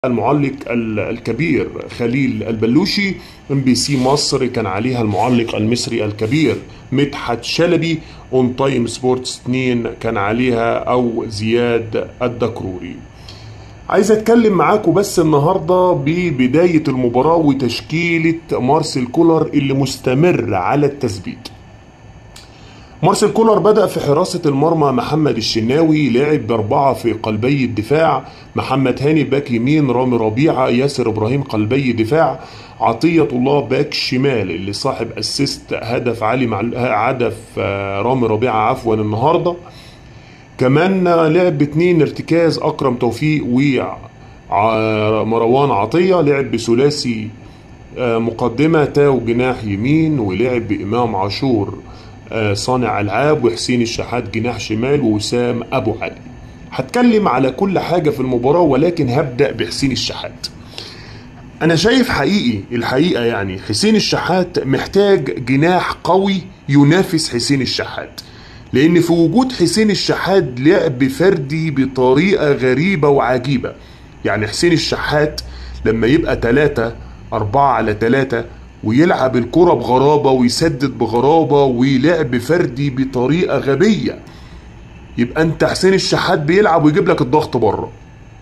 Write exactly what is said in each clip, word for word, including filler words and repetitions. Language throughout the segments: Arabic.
المعلق الكبير خليل البلوشي. ام بي سي مصر كان عليها المعلق المصري الكبير مدحت شلبي. اون تايم سبورتس اتنين كان عليها او زياد الدكروري. عايز اتكلم معاكم بس النهارده ببدايه المباراه وتشكيله مارسيل كولر اللي مستمر على التثبيت. مارسيل كولر بدأ في حراسة المرمى محمد الشناوي، لعب بأربعة في قلبي الدفاع، محمد هاني باك يمين، رامي ربيعة، ياسر إبراهيم قلبي دفاع، عطية الله باك شمال اللي صاحب أسيست هدف علي مع هدف رامي ربيعة عفوا النهاردة. كمان لعب باتنين ارتكاز، أكرم توفيق ومروان عطية، لعب بثلاثي مقدمة تاو جناح يمين، ولعب بإمام عاشور صانع ألعاب، وحسين الشحات جناح شمال، ووسام أبو علي. هتكلم على كل حاجة في المباراة ولكن هبدأ بحسين الشحات. أنا شايف حقيقي الحقيقة يعني حسين الشحات محتاج جناح قوي ينافس حسين الشحات، لأن في وجود حسين الشحات لعب فردي بطريقة غريبة وعجيبة. يعني حسين الشحات لما يبقى تلاتة أربعة على تلاتة ويلعب الكرة بغرابة ويسدد بغرابة ويلعب فردي بطريقة غبية، يبقى انت حسين الشحات بيلعب ويجيب لك الضغط بره.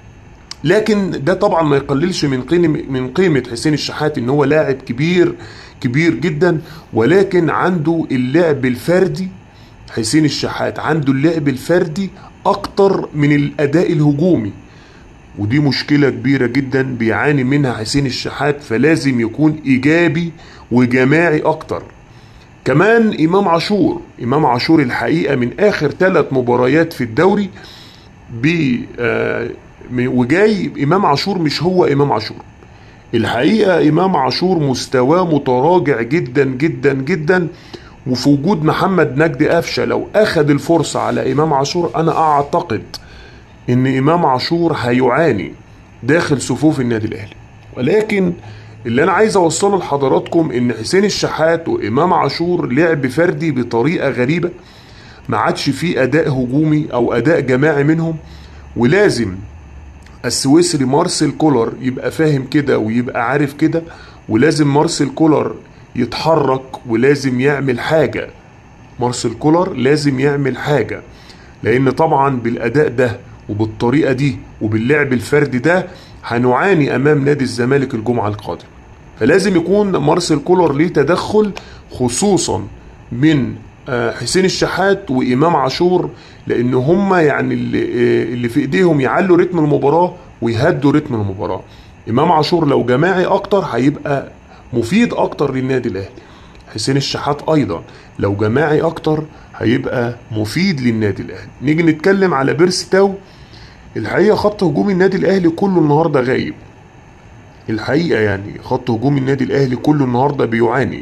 لكن ده طبعا ما يقللش من قيمة من قيمة حسين الشحات ان هو لاعب كبير كبير جدا، ولكن عنده اللعب الفردي. حسين الشحات عنده اللعب الفردي اكتر من الاداء الهجومي، ودي مشكلة كبيرة جدا بيعاني منها حسين الشحات، فلازم يكون إيجابي وجماعي أكتر. كمان إمام عاشور إمام عاشور الحقيقة من آخر ثلاث مباريات في الدوري بي آه وجاي إمام عاشور مش هو إمام عاشور. الحقيقة إمام عاشور مستواه متراجع جدا جدا جدا، وفي وجود محمد نجدي قفشة لو أخذ الفرصة على إمام عاشور أنا أعتقد ان امام عاشور هيعاني داخل صفوف النادي الاهلي. ولكن اللي انا عايز اوصله لحضراتكم ان حسين الشحات وامام عاشور لعب فردي بطريقه غريبه، ما عادش فيه اداء هجومي او اداء جماعي منهم. ولازم السويسري مارسيل كولر يبقى فاهم كده ويبقى عارف كده، ولازم مارسيل كولر يتحرك ولازم يعمل حاجه. مارسيل كولر لازم يعمل حاجه، لان طبعا بالاداء ده وبالطريقة دي وباللعب الفردي ده هنعاني امام نادي الزمالك الجمعة القادمة. فلازم يكون مارسيل كولر ليه تدخل خصوصا من حسين الشحات وامام عاشور، لان هما يعني اللي في ايديهم يعلوا رتم المباراة ويهدوا رتم المباراة. امام عاشور لو جماعي اكتر هيبقى مفيد اكتر للنادي الاهلي. حسين الشحات ايضا لو جماعي اكتر هيبقى مفيد للنادي الاهلي. نيجي نتكلم على بيرسي تاو. الحقيقة خط هجوم النادي الاهلي كله النهاردة غايب. الحقيقة يعني خط هجوم النادي الاهلي كله النهاردة بيعاني.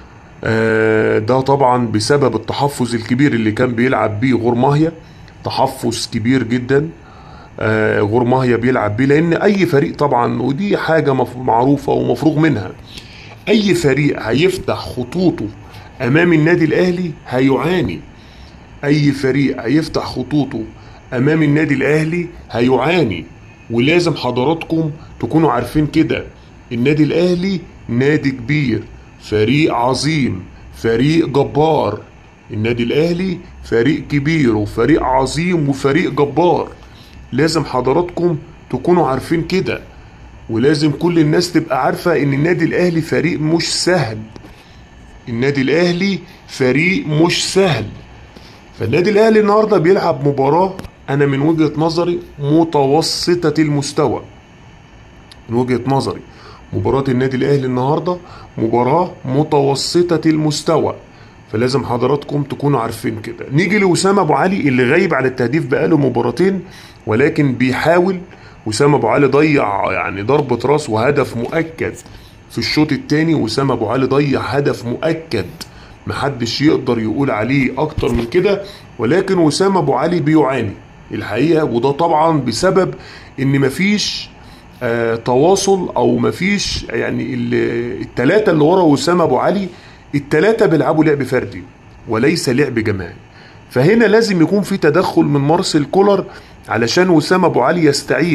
آه ده طبعا بسبب التحفظ الكبير اللي كان بيلعب بيه غور ماهيا. تحفظ كبير جدا آه غور ماهيا بيلعب بيه، لان اي فريق طبعا ودي حاجة معروفة ومفروغ منها، اي فريق هيفتح خطوطه امام النادي الاهلي هيعاني. اي فريق هيفتح خطوطه امام النادي الاهلي هيعاني. ولازم حضراتكم تكونوا عارفين كده، النادي الاهلي نادي كبير، فريق عظيم، فريق جبار. النادي الاهلي فريق كبير وفريق عظيم وفريق جبار. لازم حضراتكم تكونوا عارفين كده، ولازم كل الناس تبقى عارفة ان النادي الاهلي فريق مش سهل. النادي الاهلي فريق مش سهل. فالنادي الاهلي النهارده بيلعب مباراة انا من وجهة نظري متوسطة المستوى. من وجهة نظري مباراة النادي الاهلي النهارده مباراة متوسطة المستوى، فلازم حضراتكم تكونوا عارفين كده. نيجي لوسام ابو علي اللي غايب على التهديف بقاله مباراتين، ولكن بيحاول. وسام ابو علي ضيع يعني ضربة راس وهدف مؤكد في الشوط الثاني. وسام ابو علي ضيع هدف مؤكد محدش يقدر يقول عليه اكتر من كده، ولكن وسام ابو علي بيعاني الحقيقة. وده طبعا بسبب ان مفيش آه تواصل او مفيش يعني التلاتة اللي ورا وسام ابو علي التلاتة بيلعبوا لعب فردي وليس لعب جماعي. فهنا لازم يكون في تدخل من مارسيل كولر علشان وسام ابو علي يستعيد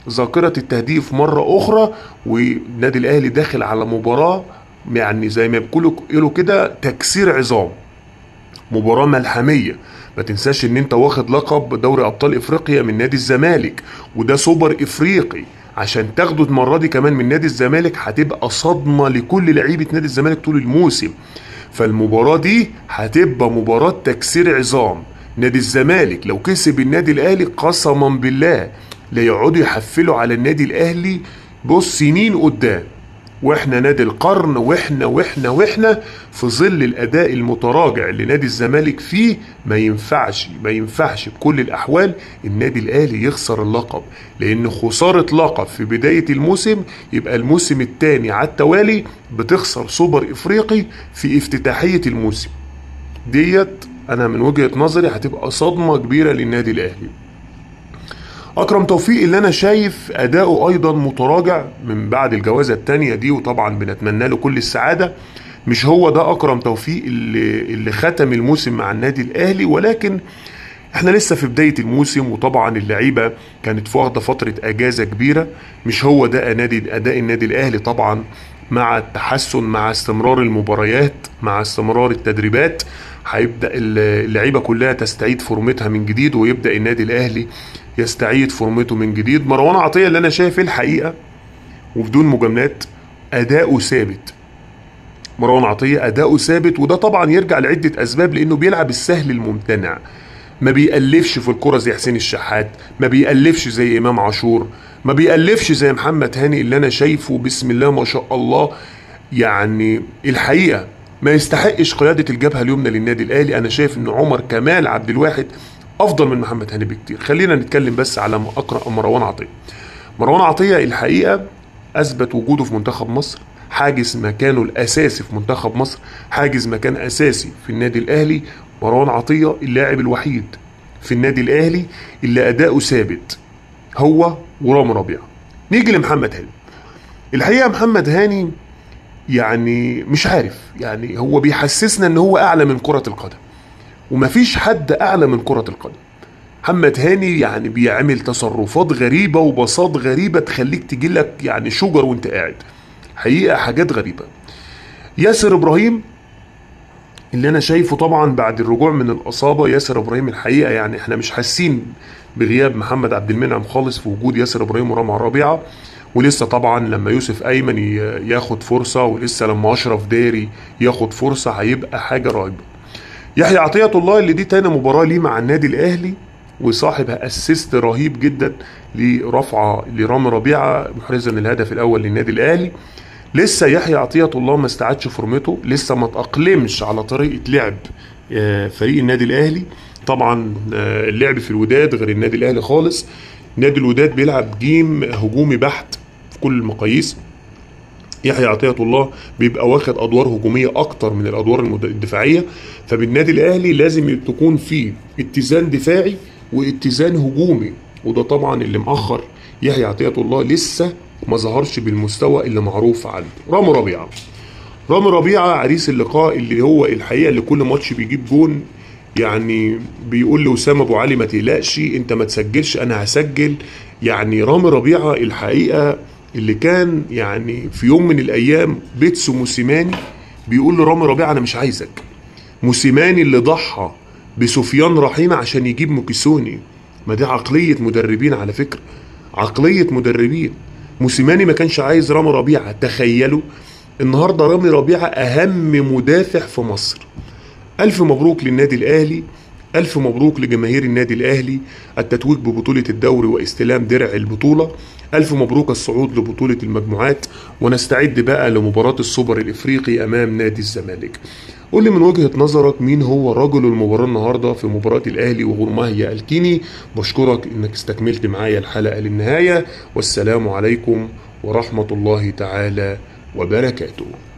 ذاكرة التهديف مرة أخرى، والنادي الأهلي داخل على مباراة يعني زي ما بيقولوا كده تكسير عظام، مباراة ملحمية. ما تنساش ان انت واخد لقب دوري ابطال افريقيا من نادي الزمالك، وده سوبر افريقي، عشان تاخده المرة دي كمان من نادي الزمالك هتبقى صدمة لكل لعيبة نادي الزمالك طول الموسم. فالمباراة دي هتبقى مباراة تكسير عظام. نادي الزمالك لو كسب النادي الاهلي قسما بالله لا يقعدوا يحفلوا على النادي الاهلي بص سنين قدام، واحنا نادي القرن، واحنا واحنا واحنا في ظل الاداء المتراجع اللي نادي الزمالك فيه. ما ينفعش ما ينفعش بكل الاحوال النادي الاهلي يخسر اللقب، لان خسارة لقب في بداية الموسم يبقى الموسم الثاني على التوالي بتخسر سوبر افريقي في افتتاحية الموسم. ديت انا من وجهة نظري هتبقى صدمة كبيرة للنادي الاهلي. اكرم توفيق اللي انا شايف اداؤه ايضا متراجع من بعد الجوازة التانية دي، وطبعا بنتمنى له كل السعادة. مش هو ده اكرم توفيق اللي, اللي ختم الموسم مع النادي الاهلي، ولكن احنا لسه في بداية الموسم، وطبعا اللعيبة كانت واخدة فترة اجازة كبيرة. مش هو ده نادي اداء النادي الاهلي طبعا، مع التحسن، مع استمرار المباريات، مع استمرار التدريبات هيبدأ اللعيبة كلها تستعيد فورمتها من جديد، ويبدأ النادي الاهلي يستعيد فورمته من جديد. مروان عطية اللي انا شايف الحقيقة وبدون مجاملات اداؤه ثابت. مروان عطية اداؤه ثابت، وده طبعا يرجع لعدة اسباب، لانه بيلعب السهل الممتنع، ما بيألفش في الكرة زي حسين الشحات، ما بيألفش زي امام عاشور، ما بيألفش زي محمد هاني اللي انا شايفه بسم الله ما شاء الله يعني الحقيقة ما يستحقش قيادة الجبهة اليمنى للنادي الاهلي. انا شايف ان عمر كمال عبد الواحد افضل من محمد هاني بكتير. خلينا نتكلم بس على اقرأ مروان عطية. مروان عطية الحقيقة اثبت وجوده في منتخب مصر، حاجز مكانه الاساسي في منتخب مصر، حاجز مكان اساسي في النادي الاهلي. مروان عطية اللاعب الوحيد في النادي الاهلي اللي اداؤه ثابت، هو ورامي ربيعة. نيجي لمحمد هاني. الحقيقة محمد هاني يعني مش عارف، يعني هو بيحسسنا ان هو اعلى من كرة القدم، ومفيش حد اعلى من كرة القدم. محمد هاني يعني بيعمل تصرفات غريبة وبساط غريبة تخليك تجيلك يعني شجر وانت قاعد، حقيقة حاجات غريبة. ياسر ابراهيم اللي انا شايفه طبعا بعد الرجوع من الاصابة، ياسر ابراهيم الحقيقة يعني احنا مش حاسين بغياب محمد عبد المنعم خالص في وجود ياسر ابراهيم ورامي ربيعة، ولسه طبعا لما يوسف ايمن ياخد فرصة، ولسه لما اشرف داري ياخد فرصة هيبقى حاجة رهيبة. يحيى عطية الله اللي دي تاني مباراة ليه مع النادي الاهلي، وصاحب اسيست رهيب جدا لرفعه لرامي ربيعه محرزا الهدف الاول للنادي الاهلي. لسه يحيى عطية الله ما استعادش فورمته، لسه ما تأقلمش على طريقه لعب فريق النادي الاهلي. طبعا اللعب في الوداد غير النادي الاهلي خالص. نادي الوداد بيلعب جيم هجومي بحت في كل المقاييس، يحيى عطية الله بيبقى واخد ادوار هجوميه اكتر من الادوار الدفاعيه. فبالنادي الاهلي لازم تكون فيه اتزان دفاعي واتزان هجومي، وده طبعا اللي مأخر يحيى عطية الله، لسه ما ظهرش بالمستوى اللي معروف عنه. رامي ربيعة رامي ربيعة عريس اللقاء اللي هو الحقيقة اللي كل ماتش بيجيب جون، يعني بيقول لأسامة أبو علي ما تقلقش انت ما تسجلش انا هسجل. يعني رامي ربيعة الحقيقة اللي كان يعني في يوم من الايام بيتسو موسيماني بيقول لرامي ربيعة انا مش عايزك. موسيماني اللي ضحى بسفيان رحيمة عشان يجيب موكيسوني، ما دي عقلية مدربين على فكرة، عقلية مدربين. موسيماني ما كانش عايز رامي ربيعة. تخيلوا النهاردة رامي ربيعة اهم مدافع في مصر. الف مبروك للنادي الاهلي، الف مبروك لجماهير النادي الاهلي التتويج ببطولة الدوري واستلام درع البطولة، الف مبروك الصعود لبطولة المجموعات، ونستعد بقى لمباراة السوبر الافريقي امام نادي الزمالك. قول لي من وجهة نظرك مين هو رجل المباراة النهاردة في مباراة الاهلي وغرماهيا الكيني. بشكرك انك استكملت معايا الحلقة للنهاية، والسلام عليكم ورحمة الله تعالى وبركاته.